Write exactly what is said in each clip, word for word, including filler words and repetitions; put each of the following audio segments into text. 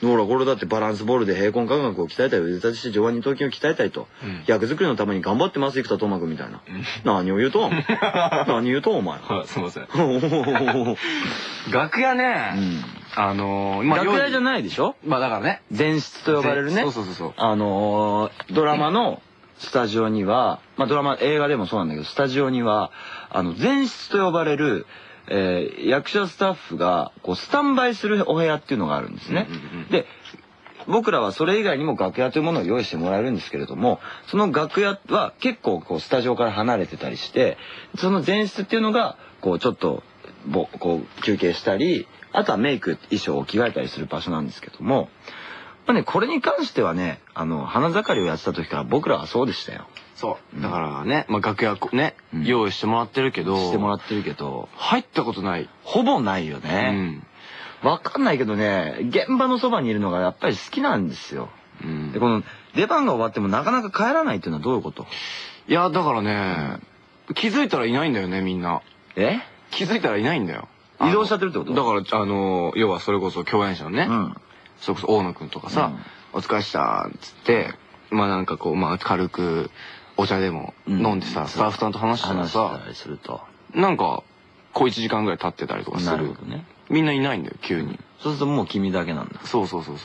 ほらこれだってバランスボールで平衡感覚を鍛えたり腕立てして上腕二頭筋を鍛えたりと、うん、役作りのために頑張ってます生田斗真君みたいな、うん、何を言うとん何言うとんお前すいません楽屋ね、うん、あのー、 まあ、楽屋じゃないでしょ。 まあだからね前室と呼ばれるね、 そうそうそうそう、 あのー、ドラマのスタジオには、まあドラマ映画でもそうなんだけどスタジオにはあの前室と呼ばれるえー、役者スタッフがこうスタンバイするお部屋っていうのがあるんですね。で僕らはそれ以外にも楽屋というものを用意してもらえるんですけれども、その楽屋は結構こうスタジオから離れてたりして、その前室っていうのがこうちょっとぼこう休憩したり、あとはメイク衣装を着替えたりする場所なんですけども、まあね、これに関してはね、あの花盛りをやってた時から僕らはそうでしたよ。 そうだからね、まあ楽屋ね、うん、用意してもらってるけどしてもらってるけど入ったことない、 ほぼないよね。うん、わかんないけどね、現場のそばにいるのがやっぱり好きなんですよ。うん、でこの出番が終わってもなかなか帰らないっていうのはどういうこと？ いやだからね、うん、気づいたらいないんだよねみんな。 え？ 気づいたらいないんだよ。 移動しちゃってるってこと？ だからあの要はそれこそ共演者のね、うん、それこそ大野くんとかさ、うん、お疲れしたっつってまあなんかこうまあ軽くお茶でも飲んでさ、スタッフさんと話したらさ、なんかこういちじかんぐらい経ってたりとかする。みんないないんだよ急に。 そうするともう君だけなんだ。 そうそうそうそう。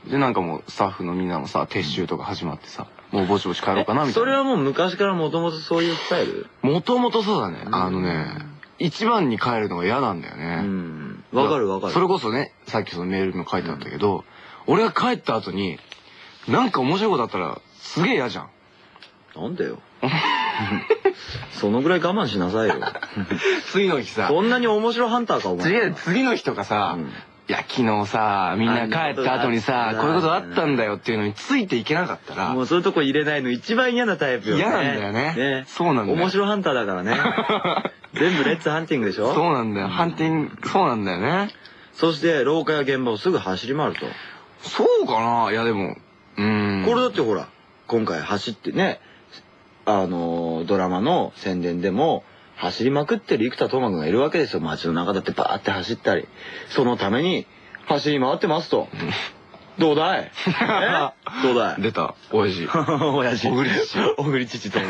でなんかもうスタッフのみんなのさ撤収とか始まってさ、もうぼちぼち帰ろうかなみたいな。 それはもう昔からもともとそういうスタイル？ もともとそうだね。あのね一番に帰るのが嫌なんだよね。 わかるわかる。 それこそねさっきそのメールにも書いてあったけど、俺が帰った後になんか面白いことあったらすげえ嫌じゃん。 なんだよそのぐらい我慢しなさいよ次の日さ、 そんなに面白ハンターかお前。 次の日とかさ、うん、いや昨日さみんな帰った後にさこういうことあったんだよっていうのについていけなかったら、 もうそういうとこ入れないの一番嫌なタイプよね。 嫌なんだよね。ね、そうなんだよ。 面白ハンターだからね全部レッツハンティングでしょ。 そうなんだよ、ハンティング、そうなんだよね。 そして廊下や現場をすぐ走り回ると。 そうかな。いやでもうーん、 これだってほら今回走ってね、あのー、ドラマの宣伝でも走りまくってる生田斗真君がいるわけですよ。街の中だってバーって走ったり、そのために走り回ってますとどうだいどうだい。 出た親父親父小栗父小栗父と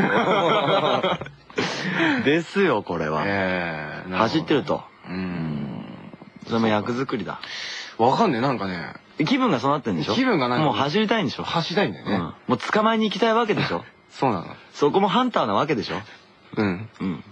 ですよこれは、えー、走ってると。うん、それも役作りだ。 わかんねえ、なんかね気分がそうなってんでしょ。 気分がなんかもう走りたいんでしょ。 走りたいんだよね、うん、 もう捕まえに行きたいわけでしょそうなの。 そこもハンターなわけでしょ。うんうん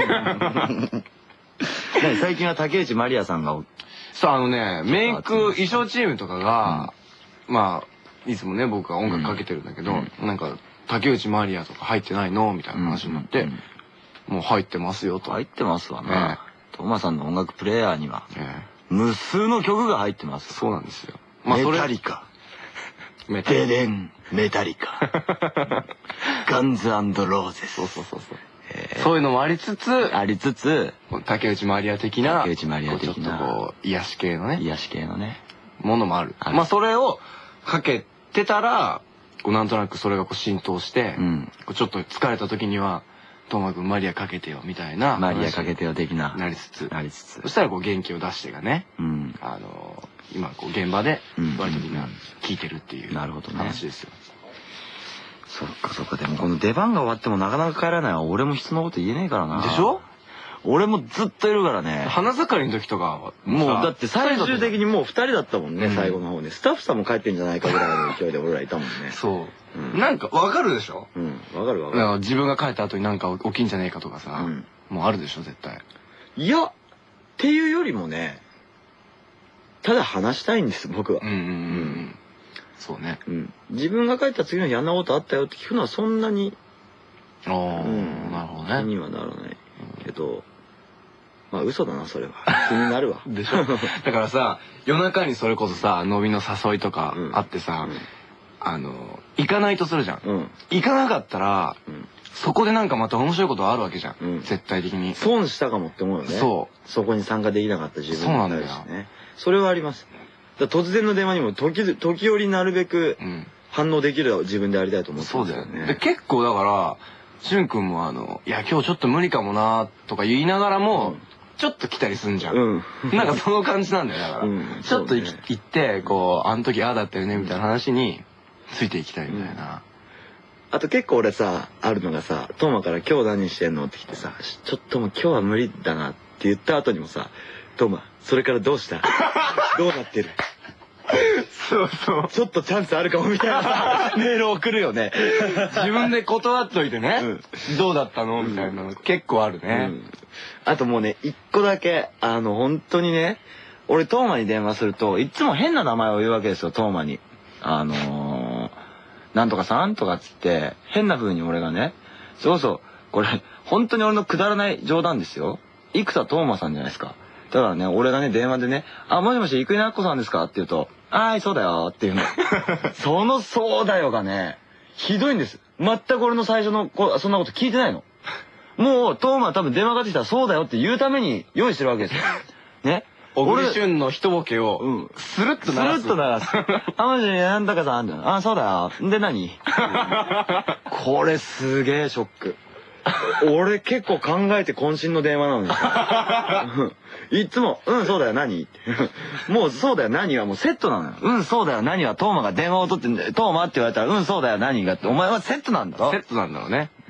最近は竹内まりやさんがそうあのねメイク衣装チームとかが、うん、まあいつもね僕が音楽かけてるんだけど、うん、なんか竹内まりやとか入ってないのみたいな話になって、うんうん、もう入ってますよと。 入ってますわね。トマさんの音楽プレイヤーには、えー、無数の曲が入ってます。 そうなんですよ。 まあ、メタリカ、メタリカ、デデン、メタリカ、ガンズ&ローゼス。そうそうそうそう。 そういうのもありつつ、 ありつつ、 竹内まりや的な、 竹内まりや的な、 ちょっとこう癒し系のね、 癒し系のね、 ものもある。まあそれをかけてたら、こうなんとなくそれがこう浸透して、うん、こうちょっと疲れた時には。トーマ君マリアかけてよみたいなマリアかけてよ的ななりつつなりつつそしたらこう元気を出してがね、うん、あの今こう現場で割とみんな聞いてるっていう話ですよ。 そっかそっか。でもこの出番が終わってもなかなか帰らないは俺も人のこと言えねえからな。 でしょ。 俺もずっといるからね。 花盛りの時とかもうだって最終的にもうふたりだったもんね、うん、最後の方ね。スタッフさんも帰ってんじゃないかぐらいの勢いで俺らいたもんね。 そう、うん、なんかわかるでしょ。 うん、わかるわかる。 自分が帰った後になんか起きんじゃねえかとかさ、うん、もうあるでしょ絶対。 いやっていうよりもね、ただ話したいんです僕は。うんうんうん、うん、 そうね、 うん、自分が帰った次の日あんなことあったよって聞くのはそんなにああ、うん、なるほどね。 気にはならないけど、まあ嘘だなそれは。気になるわ。 でしょ。だからさ夜中にそれこそさ飲みの誘いとかあってさ、うんうん、あの行かないとするじゃん、うん、行かなかったら、うん、そこでなんかまた面白いことあるわけじゃん、うん、絶対的に。 損したかもって思うよね。そうそこに参加できなかった自分に対してね。それはあります。だ突然の電話にも時時折なるべく反応できる自分でありたいと思ってますよね。そうだよね。 で結構だからしゅんくんもあの「いや今日ちょっと無理かもな」とか言いながらも、うん、 ちょっと来たりすんじゃん。 うん。 なんかその感じなんだよ、だから。 うんちょっと行そうねき行って、こう、あの時ああだったよね、みたいな話についていきたいみたいな。 あと結構俺さ、あるのがさ、トーマから今日何してんのって来てさ、ちょっともう今日は無理だなって言った後にもさ、トーマ、それからどうしたどうなってるそうそう。 ちょっとチャンスあるかもみたいなさメール送るよね。 自分で断っといてね。どうだったのみたいなの結構あるね。 うん、あともうね、一個だけ、あの、本当にね、俺トーマに電話すると、いつも変な名前を言うわけですよ、トーマに。あのー、なんとかさんとかっつって、変な風に俺がね、そうそう、これ、本当に俺のくだらない冗談ですよ。生田トーマさんじゃないですか。だからね、俺がね、電話でね、あ、もしもし、生稲晃子さんですかって言うと、はい、そうだよっていうの。そのそうだよがね、ひどいんです。全く俺の最初のこ、そんなこと聞いてないの。もう、トーマは多分電話かかってきたらそうだよって言うために用意してるわけですよ。ね。 小栗旬の一ボケを、 うん。 スルッとスル流す。 ッと流す。あ、もし、なんだかさんって。あ、そうだよ。で何これすげえショック。俺結構考えて渾身の電話なのに。いつも、うん、そうだよ、何もう、そうだよ、何はもうセットなのよ。うん、そうだよ、何は、トーマが電話を取って、トーマって言われたら、うん、そうだよ、何がって、お前はセットなんだろセットなんだろうね。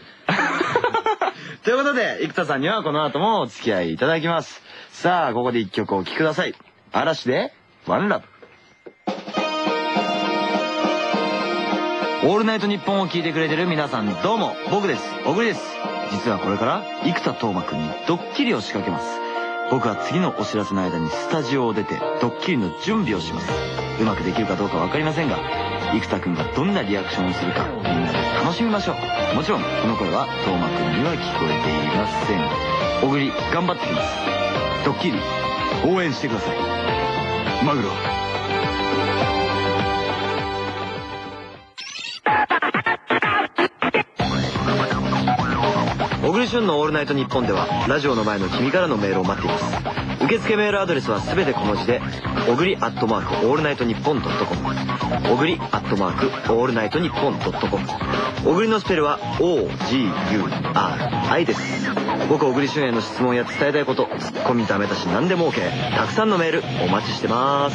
ということで、生田さんにはこの後もお付き合いいただきます。さあ、ここで一曲お聴きください。嵐で、ワンラブ。オールナイトニッポンを聞いてくれてる皆さんどうも、僕です。小栗です。実はこれから生田斗真くんにドッキリを仕掛けます。僕は次のお知らせの間にスタジオを出てドッキリの準備をします。うまくできるかどうかわかりませんが、生田くんがどんなリアクションをするかみんなで楽しみましょう。もちろんこの声は斗真くんには聞こえていません。小栗頑張ってきます。ドッキリ応援してください。マグロ。小栗旬のオールナイトニッポンではラジオの前の君からのメールを待っています。受付メールアドレスはすべて小文字で、小栗アットマークオールナイトニッポンドットコム、小栗アットマークオールナイトニッポンドットコム。小栗のスペルは オージーユーアールアイ です。僕小栗旬への質問や伝えたいこと、ツッコミダメ出し何でも OK。 たくさんのメールお待ちしてます。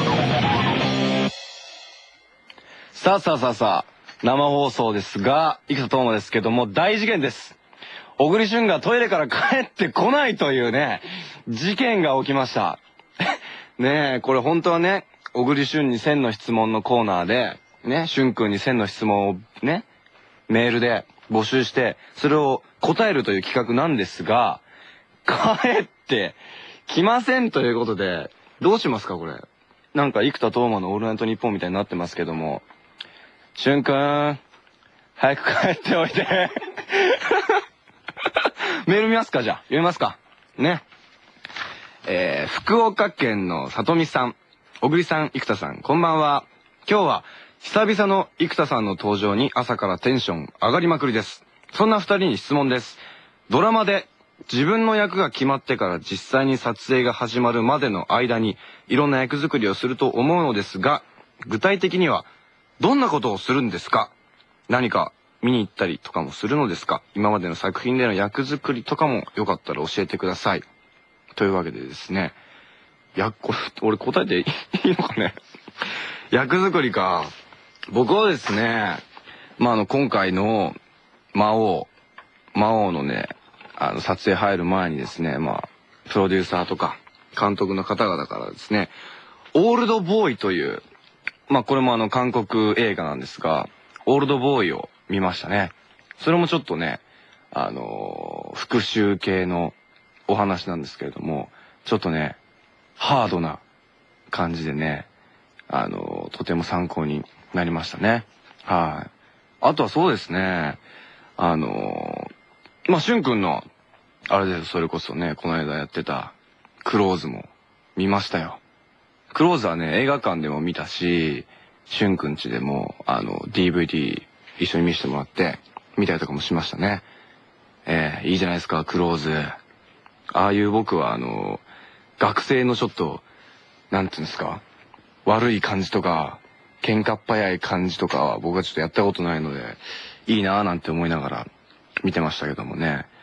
さあさあさあさあ、生放送ですが、生田斗真ですけども、大事件です。小栗旬がトイレから帰ってこないというね、事件が起きました。ねえ、これ本当はね、小栗旬にせんの質問のコーナーで、ね、旬くんにせんの質問をね、メールで募集して、それを答えるという企画なんですが、帰ってきませんということで、どうしますかこれ。なんか生田斗真のオールナイトニッポンみたいになってますけども、旬くん、早く帰っておいて。メール見ますかじゃあ。読みますか。ね。えー、福岡県のさとみさん。小栗さん、生田さん、こんばんは。今日は久々の生田さんの登場に朝からテンション上がりまくりです。そんな二人に質問です。ドラマで自分の役が決まってから実際に撮影が始まるまでの間にいろんな役作りをすると思うのですが、具体的にはどんなことをするんですか？何か見に行ったりとかもするのですか？今までの作品での役作りとかもよかったら教えてください。というわけでですね。いや、これ、俺答えていいのかね。役作りか。僕はですね、まあ、あの、今回の魔王、魔王のね、あの、撮影入る前にですね、まあ、プロデューサーとか監督の方々からですね、オールドボーイという、まあ、これもあの、韓国映画なんですが、オールドボーイを見ましたね。それもちょっとね、あのー、復讐系のお話なんですけれども、ちょっとね、ハードな感じでね、あのー、とても参考になりましたね。はい。あとはそうですね、あのー、まあ、しゅんくんの、あれです、それこそね、この間やってた、クローズも見ましたよ。クローズはね、映画館でも見たし、しゅんくんちでも、あの、ディーブイディー 一緒に見せてもらって、見たりとかもしましたね。えー、いいじゃないですか、クローズ。ああいう僕は、あの、学生のちょっと、なんていうんですか、悪い感じとか、喧嘩っ早い感じとかは僕はちょっとやったことないので、いいなぁなんて思いながら見てましたけどもね。